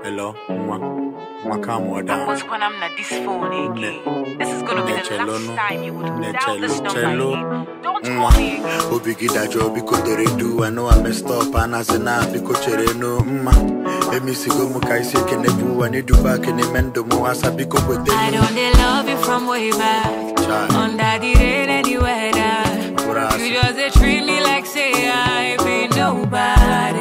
Hello, calm down. What's when I'm not this phone again? This is gonna be the last time you would dial this number again. Don't call me again. Obigi da job because they do. I know I messed up and as an app because no Emi sigo mo kai se kenebu and do back in the mendo mo asa biko with I don't love you from way back. Under the rain anywhere. You just treat me like say I be nobody.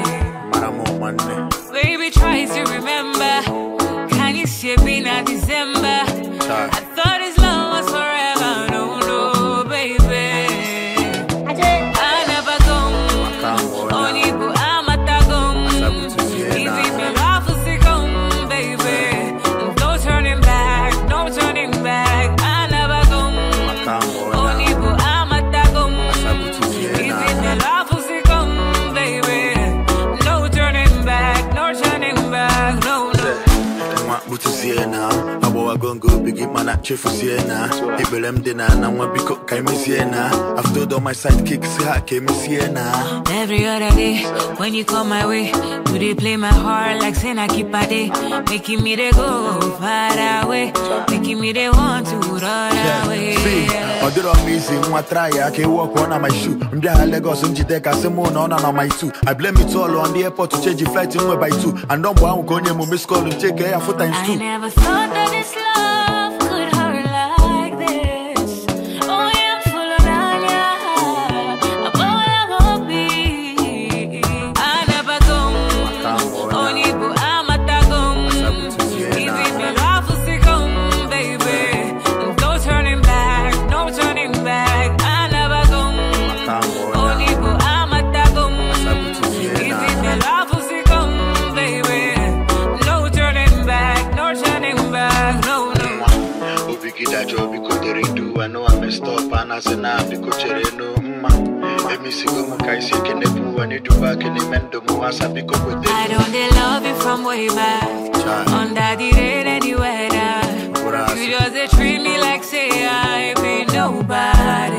Baby tries to remember. Can you see me in December? I thought his love was forever. No, baby. I never go. Only bu amatagon. Easy me love for second, baby. No turning back, no turning back. I never go. Only bu amatagon. Easy me love for second, baby. No turning back, no turning back. No. Butu siena, abo gongo bigi mana chefu siena. Ibelem dina na wabiko kaimi siena. I've told all my sidekicks ha kemi siena. Every other day, when you come my way, do they play my heart like saying I keep a day, making me they go far away, making me they want to run away. See, I do all easy, I try, I can walk one on my shoe. I'm there Lagos and Jideka, Simon on my two. I blame it all on the airport to change the flight in way by two. And don't want to go miss call and take care of 4 times 2. I never thought that this love could hurt like this. Oh, yeah, I'm full of nanya. I'm all I go be. I never go. Only bu amatagon. Easy me love for second, baby. No turning back, no turning back. I never go. Only bu amatagon. Easy me love for second, baby. No turning back, no turning back, no. Obigi da job because they do. I know I messed up and as an app because no Emi sigo mo kai se kenebu and do back in the mendo mo asa biko with it. I don't love you from way back. Under the rain anywhere. You just treat me like say I be nobody.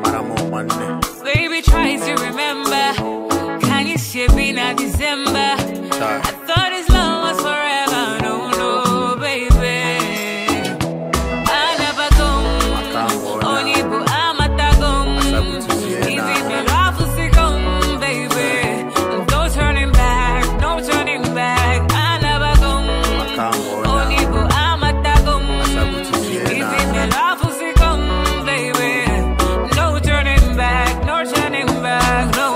Baby tries to remember. Can you see me in December? I thought his love was forever. No, baby. I never go. Only bu amatagon. Easy me love for second, baby. No turning back, no turning back. I never go. Only bu amatagon. Easy me love for second, baby. No turning back, no turning back, no.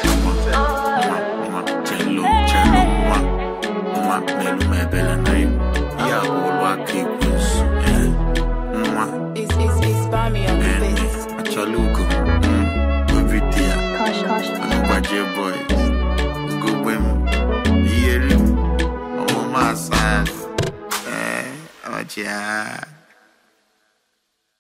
It's Bami on the best. Chaluko, Kosh. I'm a boy. Good women, yeah, oh my son, oh yeah.